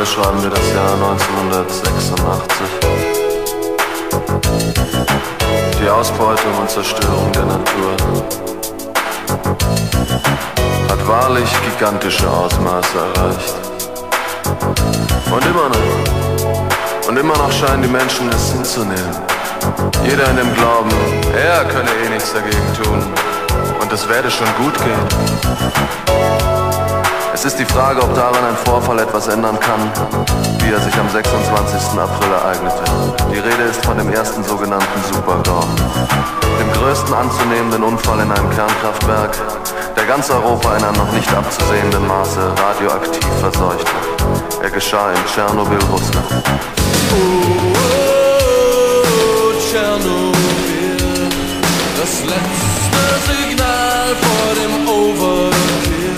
Heute schreiben wir das Jahr 1986. Die Ausbeutung und Zerstörung der Natur hat wahrlich gigantische Ausmaße erreicht. Und immer noch scheinen die Menschen es hinzunehmen. Jeder in dem Glauben, er könne eh nichts dagegen tun und es werde schon gut gehen. Es ist die Frage, ob daran ein Vorfall etwas ändern kann, wie er sich am 26. April ereignete. Die Rede ist von dem ersten sogenannten Super-GAU, dem größten anzunehmenden Unfall in einem Kernkraftwerk, der ganz Europa in einem noch nicht abzusehenden Maße radioaktiv verseuchte. Er geschah in Tschernobyl, Russland. Tschernobyl, das letzte Signal vor dem Overkill.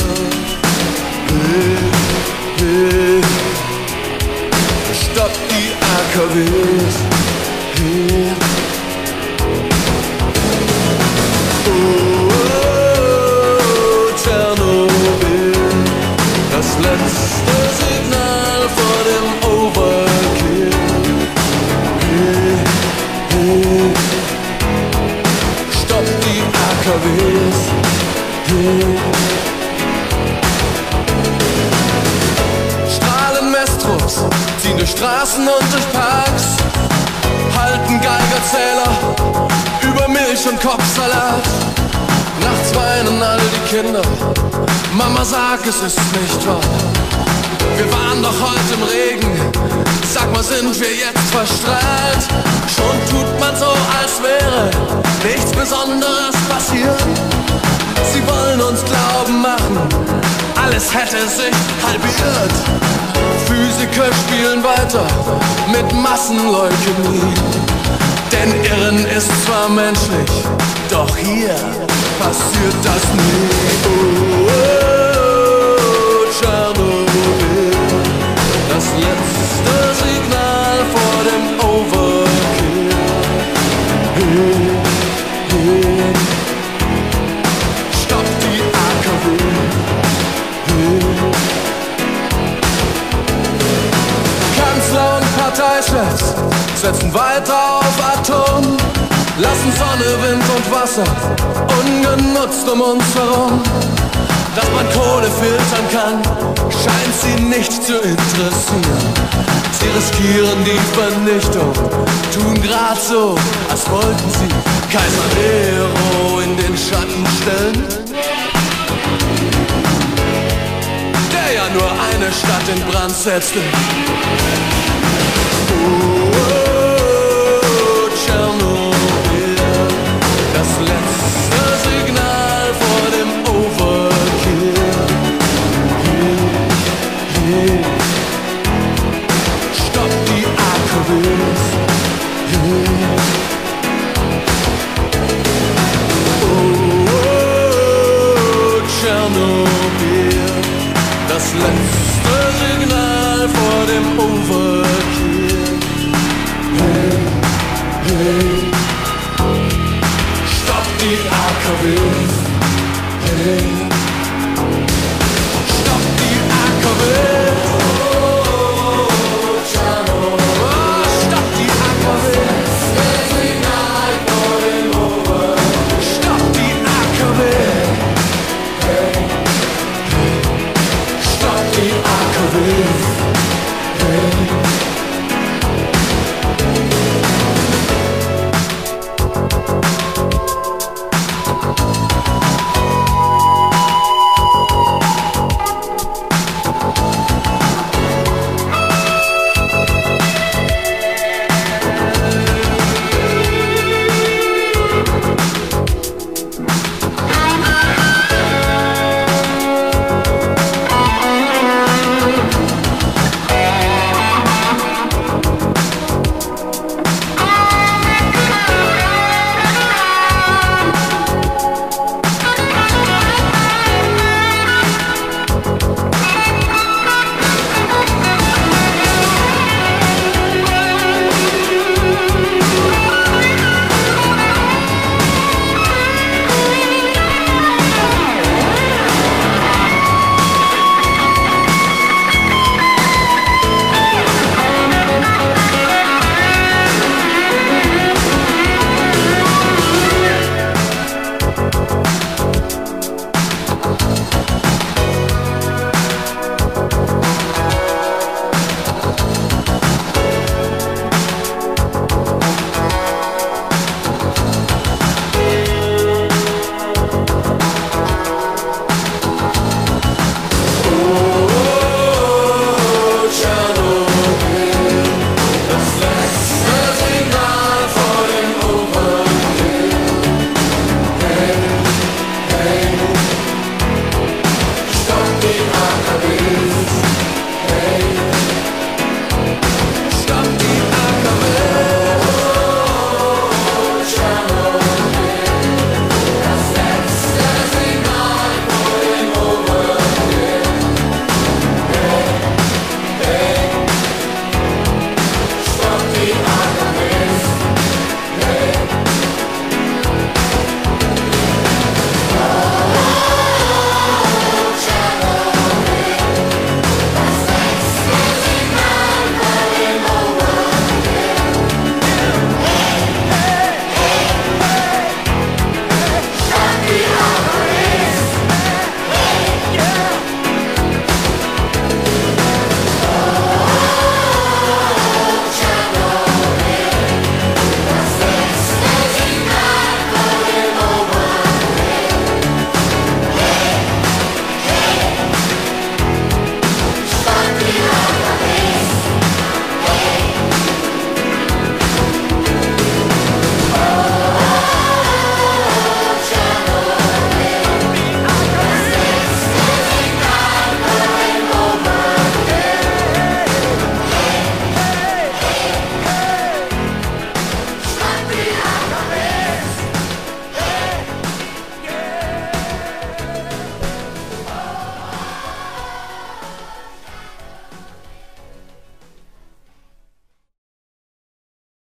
Stopp die AKWs. Tschernobyl, das letzte Signal vor dem Overkill. Stopp die AKWs. Strahlenmestrums ziehen durch Straßen und durch Parks, halten Geigerzähler über Milch und Kopfsalat. Nachts weinen all die Kinder, Mama sag, es ist nicht wahr. Wir waren doch heute im Regen, sag mal, sind wir jetzt verstrahlt? Schon tut man so, als wäre nichts Besonderes passiert. Sie wollen uns glauben machen, alles hätte sich halbiert. Physiker spielen weiter mit Massenleukämie, denn Irren ist zwar menschlich, doch hier passiert das nie. Tschernobyl, das letzte Signal vor dem Overkill. Stopp die AKW. Kanzler und Parteichefs setzen weiter auf Atom, lassen Sonne, Wind und Wasser ungenutzt um uns herum. Dass man Kohle filtern kann, scheint sie nicht zu interessieren. Sie riskieren die Vernichtung, tun grad so, als wollten sie Kaiser Nero in den Schatten stellen, der ja nur eine Stadt in Brand setzte. Tschernobyl, das letzte Signal vor dem Overkill. Stopp die AKWs. Tschernobyl, das letzte Signal vor dem Overkill. Stopp die AKWs.